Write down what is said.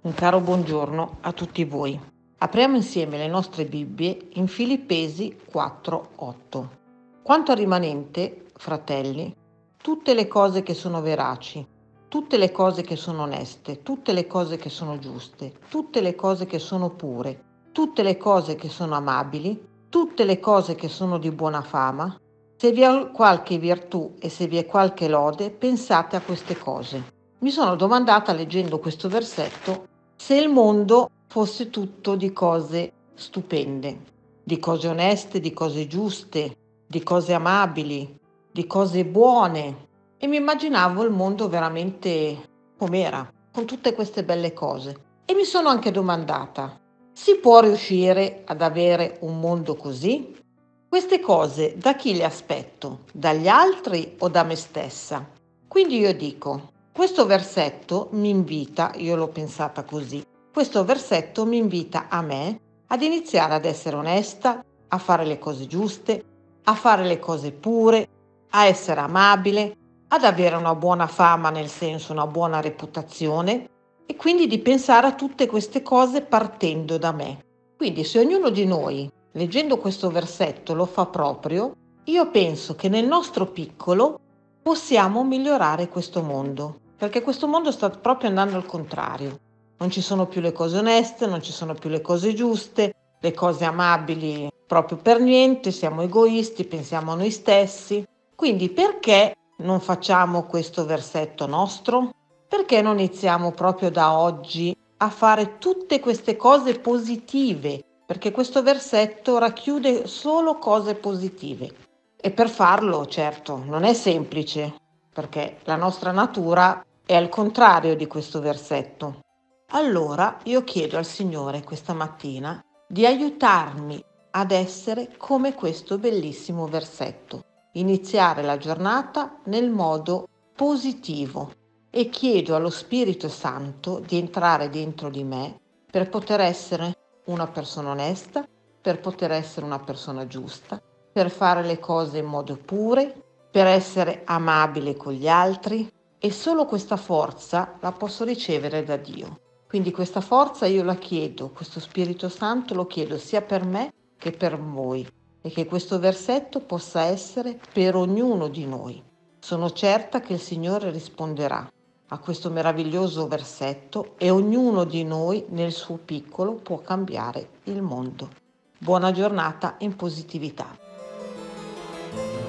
Un caro buongiorno a tutti voi. Apriamo insieme le nostre Bibbie in Filippesi 4:8. Quanto al rimanente, fratelli, tutte le cose che sono veraci, tutte le cose che sono oneste, tutte le cose che sono giuste, tutte le cose che sono pure, tutte le cose che sono amabili, tutte le cose che sono di buona fama, se vi è qualche virtù e se vi è qualche lode, pensate a queste cose. Mi sono domandata leggendo questo versetto se il mondo fosse tutto di cose stupende, di cose oneste, di cose giuste, di cose amabili, di cose buone, e mi immaginavo il mondo veramente com'era, con tutte queste belle cose. E mi sono anche domandata, si può riuscire ad avere un mondo così? Queste cose da chi le aspetto? Dagli altri o da me stessa? Quindi io dico, questo versetto mi invita, io l'ho pensata così, questo versetto mi invita a me ad iniziare ad essere onesta, a fare le cose giuste, a fare le cose pure, a essere amabile, ad avere una buona fama, nel senso una buona reputazione, e quindi di pensare a tutte queste cose partendo da me. Quindi se ognuno di noi, leggendo questo versetto, lo fa proprio, io penso che nel nostro piccolo possiamo migliorare questo mondo, perché questo mondo sta proprio andando al contrario. Non ci sono più le cose oneste, non ci sono più le cose giuste, le cose amabili proprio per niente, siamo egoisti, pensiamo a noi stessi. Quindi perché non facciamo questo versetto nostro? Perché non iniziamo proprio da oggi a fare tutte queste cose positive? Perché questo versetto racchiude solo cose positive. E per farlo, certo, non è semplice, perché la nostra natura è al contrario di questo versetto. Allora io chiedo al Signore questa mattina di aiutarmi ad essere come questo bellissimo versetto, iniziare la giornata nel modo positivo, e chiedo allo Spirito Santo di entrare dentro di me per poter essere una persona onesta, per poter essere una persona giusta, per fare le cose in modo pure, per essere amabile con gli altri, e solo questa forza la posso ricevere da Dio. Quindi questa forza io la chiedo, questo Spirito Santo lo chiedo sia per me che per voi, e che questo versetto possa essere per ognuno di noi. Sono certa che il Signore risponderà a questo meraviglioso versetto e ognuno di noi nel suo piccolo può cambiare il mondo. Buona giornata in positività.